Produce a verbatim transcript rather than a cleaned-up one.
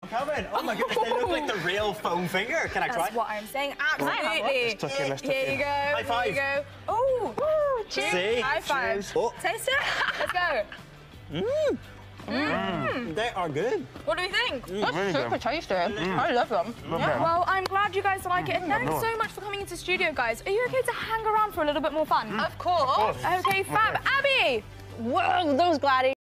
Coming. Oh my goodness, they look like the real foam finger. Can I try? That's what I'm saying. Absolutely. Let's tuck in, let's tuck Here in. you go. High five. Here you go. Oh, Woo, cheers. See? High five. Cheers. Oh. Taste it. Let's go. Mmm. Mm. They are good. What do we think? That's really super good. tasty. I love them. Yeah. Well, I'm glad you guys like it. And thanks so much for coming into the studio, guys. Are you okay to hang around for a little bit more fun? Of course. Okay, fab. Abby! Whoa, those gladiators.